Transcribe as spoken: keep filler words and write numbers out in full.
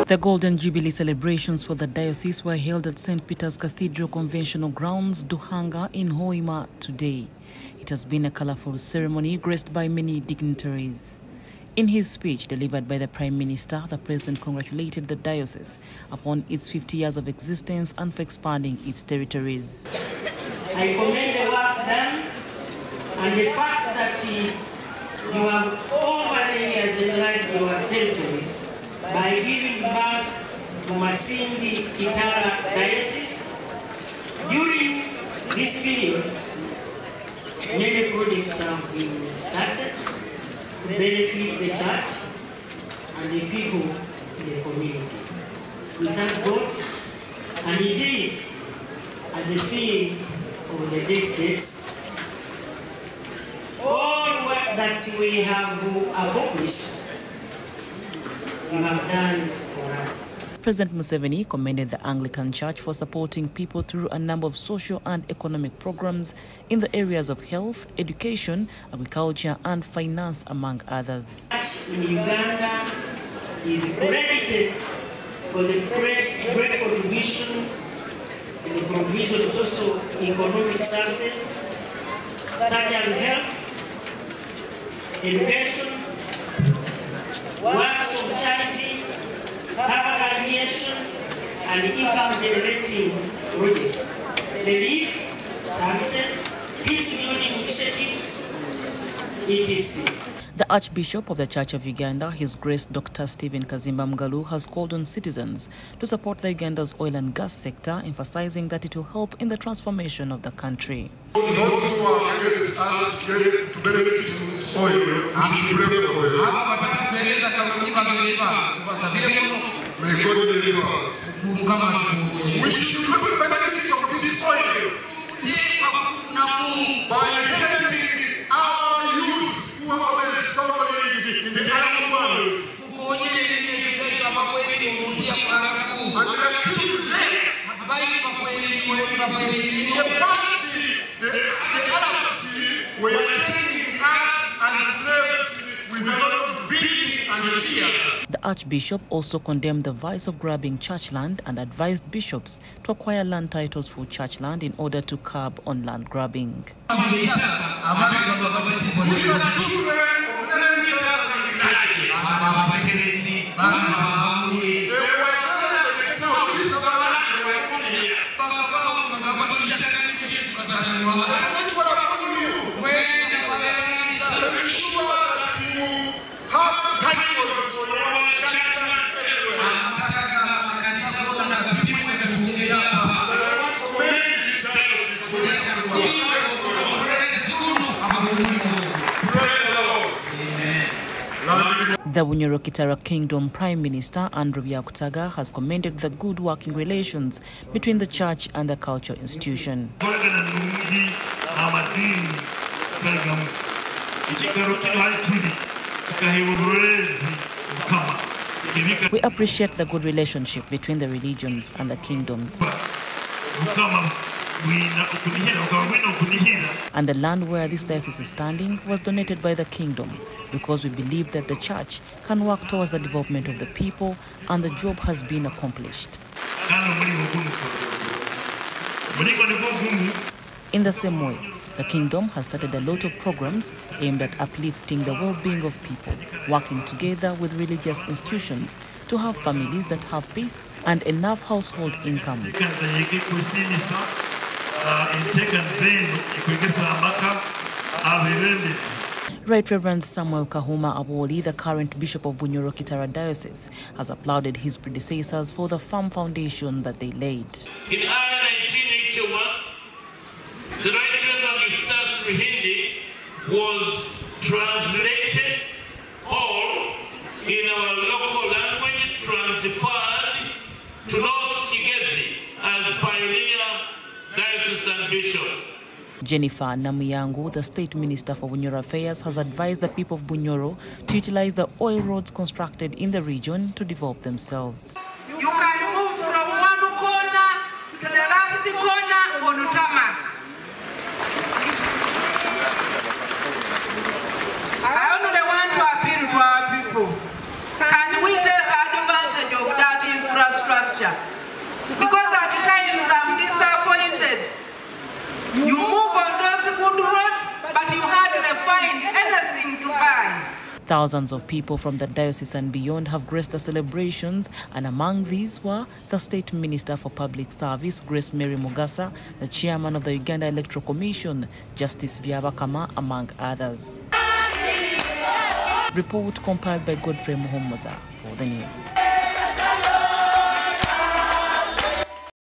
The Golden Jubilee celebrations for the diocese were held at Saint Peter's Cathedral Conventional Grounds, Duhanga in Hoima today. It has been a colorful ceremony graced by many dignitaries. In his speech delivered by the Prime Minister, the President congratulated the diocese upon its fifty years of existence and for expanding its territories. I commend the work done and the fact that you have over the years enlarged your territories by giving birth to Masindi Kitara Diocese. During this period, many projects have been started to benefit the church and the people in the community. We thank God, and indeed, at the theme of the districts, all work that we have accomplished, you have done for us. President Museveni commended the Anglican Church for supporting people through a number of social and economic programs in the areas of health, education, agriculture, and finance, among others. In Uganda is credited for the great, great contribution in the provision of social economic services such as health, education, works of charity, poverty alleviation, and income-generating projects, relief services, peace-building initiatives, et cetera. The Archbishop of the Church of Uganda, His Grace Doctor Stephen Kazimba Mugalu, has called on citizens to support the Uganda's oil and gas sector, emphasizing that it will help in the transformation of the country. Those who are against us to benefit from this oil, we should pray for it. May God deliver us. We should benefit from this oil by helping our youth who are already struggling in the Arab world. And we are keeping them. The past, the, the Arabs were taking us and slaves with a lot of beating and tears. The Archbishop also condemned the vice of grabbing church land and advised bishops to acquire land titles for church land in order to curb on land grabbing. The Bunyoro Kitara Kingdom Prime Minister Andrew Byakutaga has commended the good working relations between the church and the culture institution. We appreciate the good relationship between the religions and the kingdoms. And the land where this diocese is standing was donated by the kingdom because we believe that the church can work towards the development of the people, and the job has been accomplished. In the same way, the kingdom has started a lot of programs aimed at uplifting the well-being of people, working together with religious institutions to have families that have peace and enough household income. Right Reverend Samuel Kahuma Aboli, the current Bishop of Bunyoro Kitara Diocese, has applauded his predecessors for the firm foundation that they laid. In early nineteen eighty-one, the Right Reverend Eustace Ruhindi was translated all in our local language, transferred to North Kigezi as pioneer diocesan bishop. Jennifer Namuyangu, the State Minister for Bunyoro Affairs, has advised the people of Bunyoro to utilize the oil roads constructed in the region to develop themselves. You can move from one corner to the last corner on tarmac. I only want to appeal to our people. Can we take advantage of that Because at times I'm disappointed. You move on those good roads, but you hardly find anything to buy. Thousands of people from the diocese and beyond have graced the celebrations, and among these were the State Minister for Public Service, Grace Mary Mugasa, the Chairman of the Uganda Electoral Commission, Justice Byabakama, among others. Report compiled by Godfrey Muhomoza for the news.